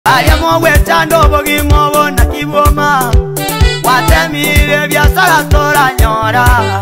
Ariamo wetando bogi mobo na kiboma. Watemire biasara tora nyora.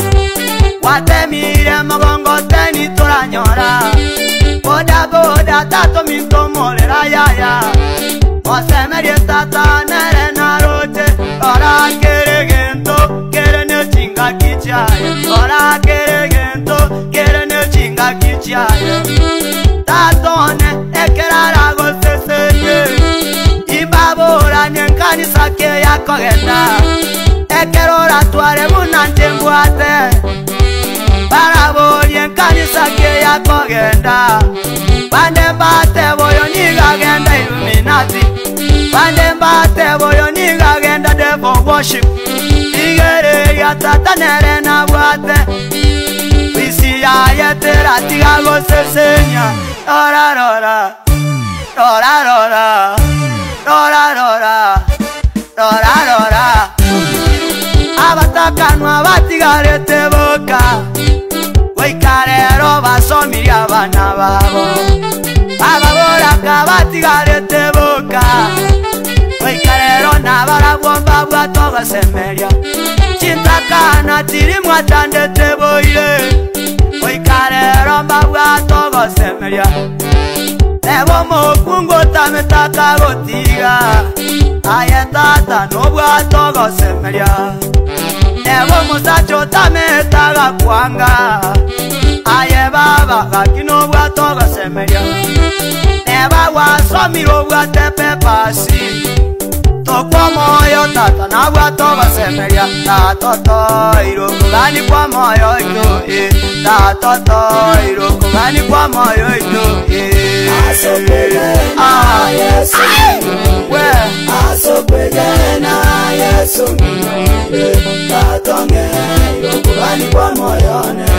Watemire magongo teni tora nyora. Boda boda tato minto molera yaya. Osemerie tata nere narote. Ora keregento kere ne chinga kichaya. Ora keregento kere ne chinga kichaya. Tatone ekerara goseseye. Ibabora nyenkanisa ke yakogenda. Ekerora tuare munante mbuate. Barabo nyenkanisa ke yakogenda. Bande bate boyo niga genda Illuminati. Bande bate boyo niga genda devil worship. Igere ya tata nere na bwate. Visi ya yetera tiga gosesenya. Rora rora. Rora rora. Rora rora. Rora rora. Abataka no abatigarete boka. Weikarero basomiri abana babo. Ababora kabatigarete boka. Weikarero nabarabomba bwatoga semeria. Chintakana tiri mwatandete boire. Weikarero mbabwatoga semeria. Nebo mokungo tametaka gotiga. Ayetata no bwatoga semeria. Nebo musacho tametaga kwanga. Aye baba kakino bwatoga semeria. Neba wasomiro bwatepe pasi. Tokwa moyo tata na bwatoga semeria. Tatoto iroko gani kwa moyo ito. Tatoto iroko gani kwa moyo ito. Asopegena Yesu Asopegena Yesu Katonge iroko gani kwa moyo ne.